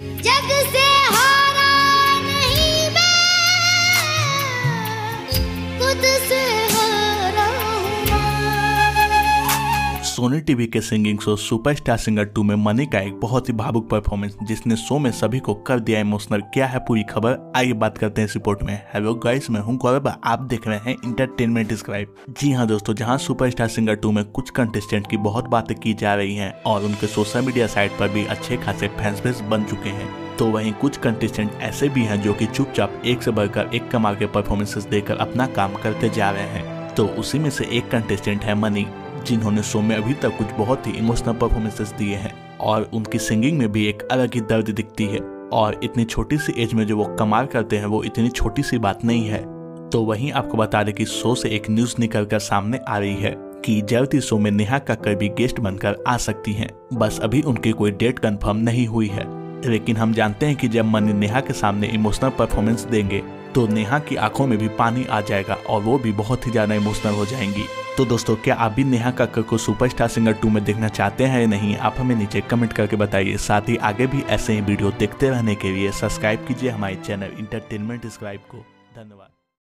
जग से हारा नहीं मैं, खुद से हारा हूं। सोनी टीवी के सिंगिंग शो सुपरस्टार सिंगर 2 में मनी का एक बहुत ही भावुक परफॉर्मेंस जिसने शो में सभी को कर दिया इमोशनल। क्या है पूरी खबर, आइए बात करते हैं इस रिपोर्ट में। हेलो गाइस, मैं हूं गौरव, आप देख रहे हैं इंटरटेनमेंट स्क्राइब। जी हां दोस्तों, जहां सुपरस्टार सिंगर 2 में कुछ कंटेस्टेंट की बहुत बातें की जा रही हैं और उनके सोशल मीडिया साइट पर भी अच्छे खासे फैंस बेस बन चुके हैं, तो वहीं कुछ कंटेस्टेंट ऐसे भी हैं जो कि चुपचाप एक से बढ़कर एक कमाल के परफॉर्मेंसेस देकर अपना काम करते जा रहे हैं। तो उसी में से एक कंटेस्टेंट है मनी, जिन्होंने शो में अभी तक कुछ बहुत ही इमोशनल परफॉर्मेंसेस दिए हैं और उनकी सिंगिंग में भी एक अलग ही दर्द दिखती है। और इतनी छोटी सी एज में जो वो कमाल करते हैं वो इतनी छोटी सी बात नहीं है। तो वहीं आपको बता दें कि शो से एक न्यूज निकलकर सामने आ रही है कि जल्द ही शो में नेहा कक्कड़ भी गेस्ट बनकर आ सकती हैं। बस अभी उनकी कोई डेट कंफर्म नहीं हुई है, लेकिन हम जानते हैं कि जब मनी नेहा के सामने इमोशनल परफॉर्मेंस देंगे तो नेहा की आंखों में भी पानी आ जाएगा और वो भी बहुत ही ज्यादा इमोशनल हो जाएंगी। तो दोस्तों, क्या आप भी नेहा कक्कड़ को सुपरस्टार सिंगर 2 में देखना चाहते हैं या नहीं, आप हमें नीचे कमेंट करके बताइए। साथ ही आगे भी ऐसे ही वीडियो देखते रहने के लिए सब्सक्राइब कीजिए हमारे चैनल इंटरटेनमेंट स्क्राइब को। धन्यवाद।